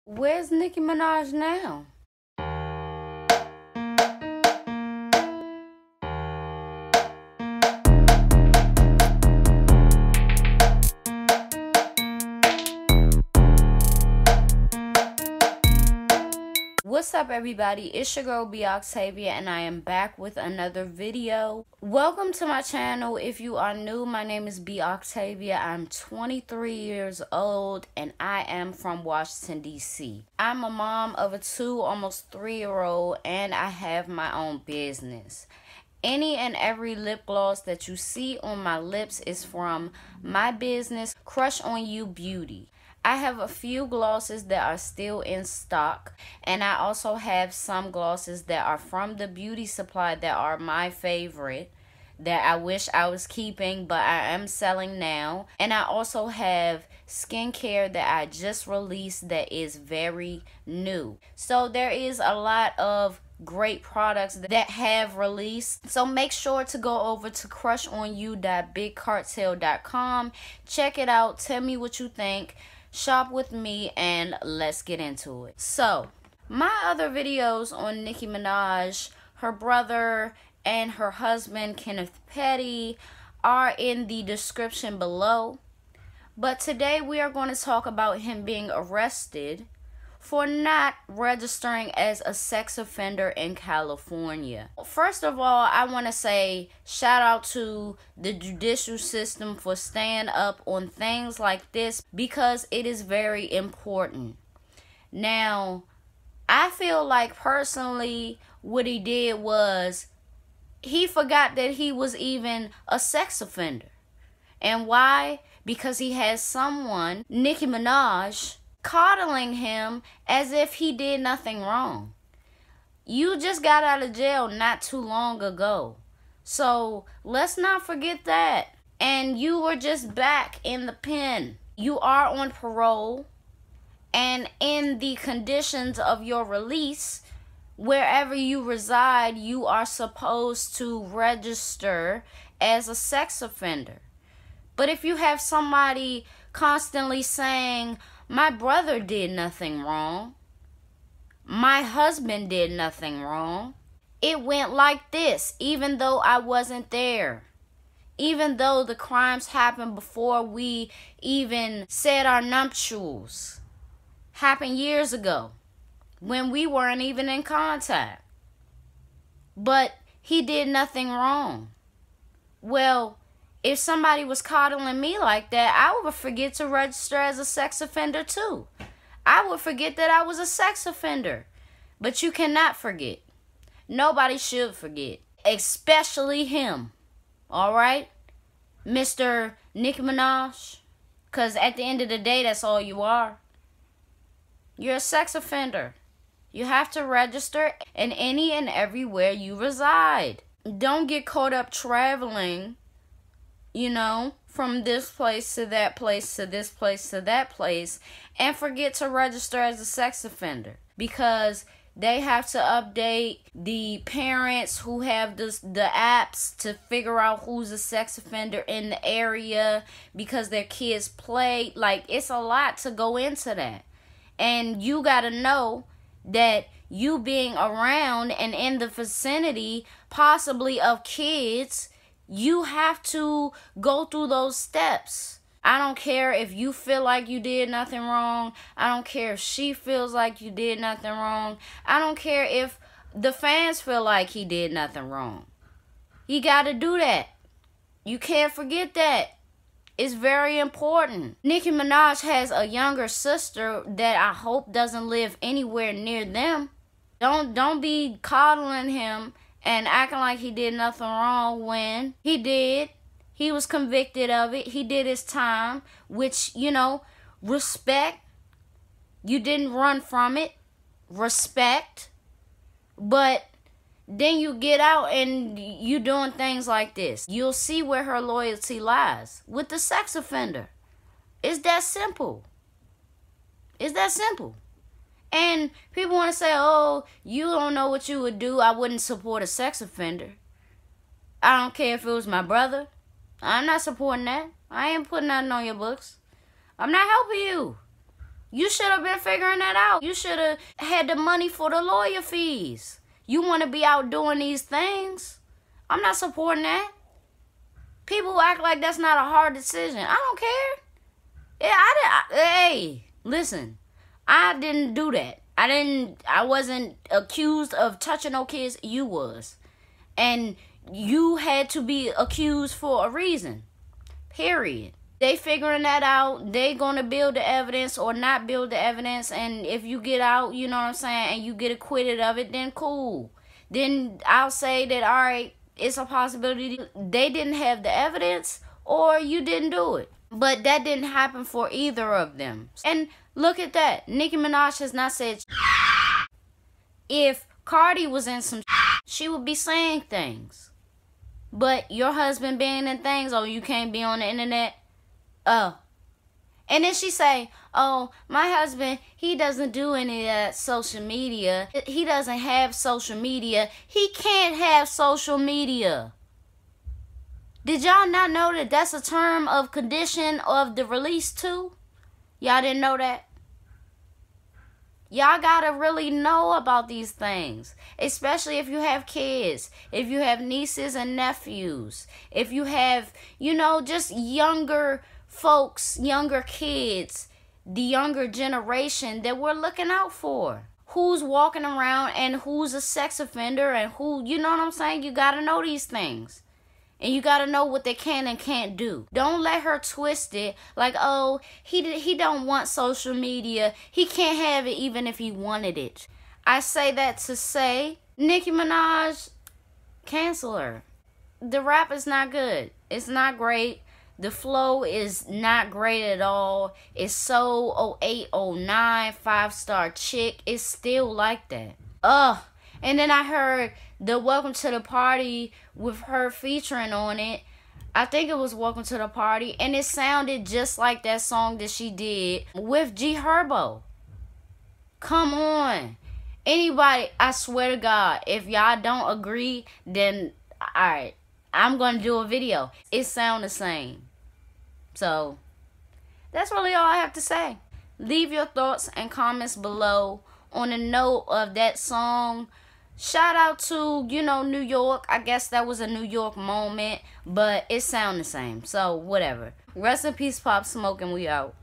Where's Nicki Minaj now? What's up, everybody? It's your girl Octavia, and I am back with another video. Welcome to my channel. If you are new, my name is Octavia. I'm 23 years old and I am from Washington, D.C. I'm a mom of a 2, almost 3-year-old, and I have my own business. Any and every lip gloss that you see on my lips is from my business, Crush on You Beauty. I have a few glosses that are still in stock, and I also have some glosses that are from the beauty supply that are my favorite, that I wish I was keeping, but I am selling now. And I also have skincare that I just released that is very new. So there is a lot of great products that have released. So make sure to go over to crushonyou.bigcartel.com. Check it out. Tell me what you think. Shop with me and let's get into it. So, my other videos on Nicki Minaj, her brother, and her husband, Kenneth Petty, are in the description below. But today we are going to talk about him being arrested for not registering as a sex offender in California. First of all, I want to say shout out to the judicial system for staying up on things like this because it is very important. Now, I feel like personally what he did was he forgot that he was even a sex offender. And why? Because he has someone, Nicki Minaj, coddling him as if he did nothing wrong. You just got out of jail not too long ago. So let's not forget that. And you were just back in the pen. You are on parole. And in the conditions of your release, wherever you reside, you are supposed to register as a sex offender. But if you have somebody constantly saying, my brother did nothing wrong, my husband did nothing wrong, it went like this, even though I wasn't there, even though the crimes happened before we even said our nuptials, happened years ago, when we weren't even in contact. But he did nothing wrong. Well, if somebody was coddling me like that, I would forget to register as a sex offender too. I would forget that I was a sex offender. But you cannot forget. Nobody should forget. Especially him. Alright? Mr. Nicki Minaj. Because at the end of the day, that's all you are. You're a sex offender. You have to register in any and everywhere you reside. Don't get caught up traveling, you know, from this place to that place to this place to that place, and forget to register as a sex offender, because they have to update the parents who have the apps to figure out who's a sex offender in the area because their kids play. Like, it's a lot to go into that. And you gotta know that you being around and in the vicinity possibly of kids, you have to go through those steps. I don't care if you feel like you did nothing wrong. I don't care if she feels like you did nothing wrong. I don't care if the fans feel like he did nothing wrong. You got to do that. You can't forget that. It's very important. Nicki Minaj has a younger sister that I hope doesn't live anywhere near them. Don't be coddling him and acting like he did nothing wrong when he did. He was convicted of it. He did his time, which, you know, respect. You didn't run from it. Respect. But then you get out and you doing things like this. You'll see where her loyalty lies. With the sex offender. It's that simple. It's that simple. And people want to say, oh, you don't know what you would do. I wouldn't support a sex offender. I don't care if it was my brother. I'm not supporting that. I ain't putting nothing on your books. I'm not helping you. You should have been figuring that out. You should have had the money for the lawyer fees. You want to be out doing these things? I'm not supporting that. People act like that's not a hard decision. I don't care. Yeah, hey, listen. I didn't do that. I wasn't accused of touching no kids. You was. And you had to be accused for a reason. Period. They figuring that out. They gonna build the evidence or not build the evidence. And if you get out, you know what I'm saying, and you get acquitted of it, then cool. Then I'll say that, all right, it's a possibility they didn't have the evidence or you didn't do it. But that didn't happen for either of them. And look at that. Nicki Minaj has not said if Cardi was in some she would be saying things. But your husband being in things, oh, you can't be on the internet. Oh. And then she say, oh, my husband, he doesn't do any of that social media. He doesn't have social media. He can't have social media. Did y'all not know that that's a term of condition of the release too? Y'all didn't know that? Y'all gotta really know about these things. Especially if you have kids. If you have nieces and nephews. If you have, you know, just younger folks, younger kids. The younger generation that we're looking out for. Who's walking around and who's a sex offender and who, you know what I'm saying? You gotta know these things. And you gotta know what they can and can't do. Don't let her twist it like, oh, he don't want social media. He can't have it even if he wanted it. I say that to say, Nicki Minaj, cancel her. The rap is not good. It's not great. The flow is not great at all. It's so 08, 09, 5-star chick. It's still like that. Ugh. And then I heard the Welcome to the Party with her featuring on it. I think it was Welcome to the Party. And it sounded just like that song that she did with G Herbo. Come on. Anybody, I swear to God, if y'all don't agree, then, alright, I'm going to do a video. It sound the same. So, that's really all I have to say. Leave your thoughts and comments below on the note of that song. Shout out to, you know, New York. I guess that was a New York moment, but it sound the same. So, whatever. Rest in peace, Pop Smoke, and we out.